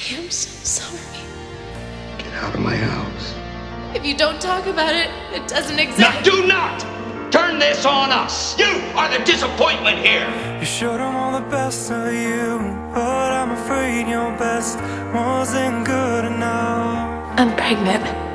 am so sorry. Get out of my house. If you don't talk about it, it doesn't exist. Now do not turn this on us. You are the disappointment here. You showed them all the best of you, but I'm afraid your best wasn't good enough. I'm pregnant.